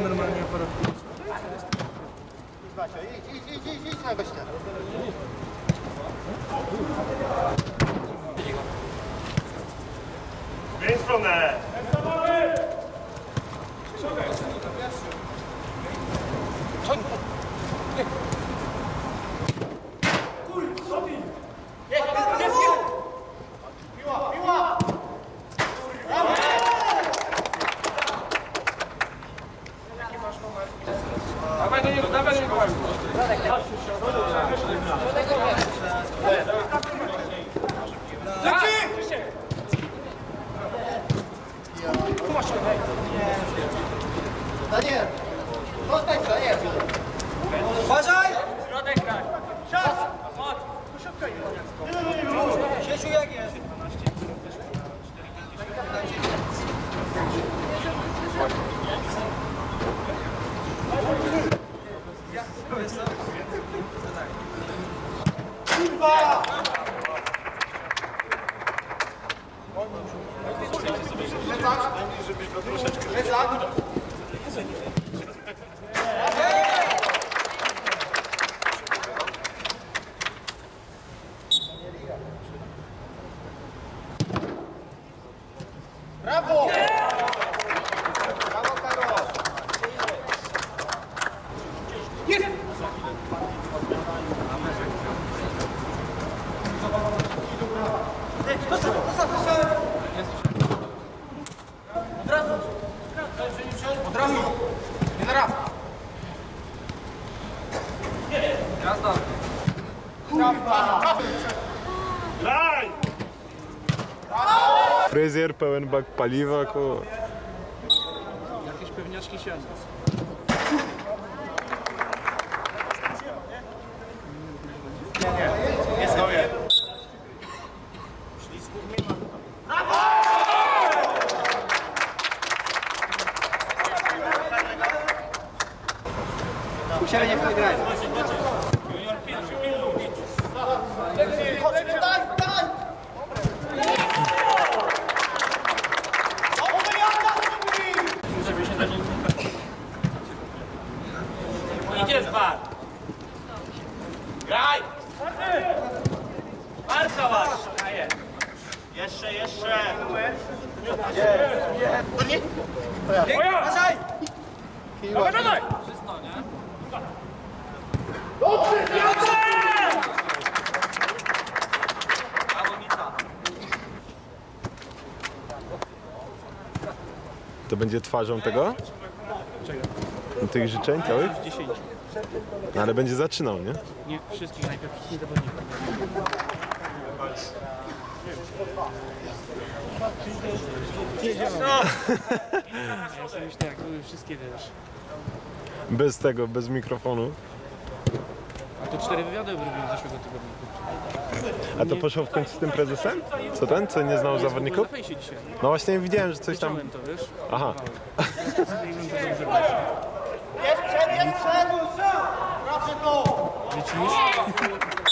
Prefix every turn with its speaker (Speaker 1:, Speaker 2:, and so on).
Speaker 1: normalnie aparat.
Speaker 2: Idź na gościa.
Speaker 3: Zmień stronę!
Speaker 1: Dawaj do niego, dawaj do niego.
Speaker 2: Daniel! Zostań, Daniel!
Speaker 1: Uważaj! Środek graj. Czas! Moc! Sieciu jak jest?
Speaker 2: Kurwa! Brawo! Brawo, Karol!
Speaker 1: Jest! Od razu! Od razu! Nie na raz! Jazda!
Speaker 3: Graj!
Speaker 4: Fryzjer, pełen bak paliwa, koło.
Speaker 1: Jakieś pewniaczki siedzą.
Speaker 2: Jest dobre. U siebie nie wygraj.
Speaker 1: Idziesz, bar! Graj! Marca masz!
Speaker 3: Jeszcze, jeszcze!
Speaker 1: Uważaj! Dawaj, dawaj! Czysto, nie? Dobrze!
Speaker 4: To będzie twarzą tego? Tych życzeń całych?
Speaker 1: 10.
Speaker 4: No, ale będzie zaczynał, nie?
Speaker 1: Nie, wszystkich, najpierw wszystkich zawodników. Ja sobie myślę, jak były wszystkie, wiesz.
Speaker 4: Bez tego, bez mikrofonu.
Speaker 1: A to 4 wywiady robiłem zeszłego tygodnia.
Speaker 4: A to poszło w końcu z tym prezesem? Co ten, co nie znał zawodników?
Speaker 1: Na fejsie dzisiaj.
Speaker 4: No właśnie widziałem, że coś tam...
Speaker 1: Widziałem to, wiesz?
Speaker 4: Aha.
Speaker 2: Jest przed! Proszę tu!
Speaker 1: Lecisz?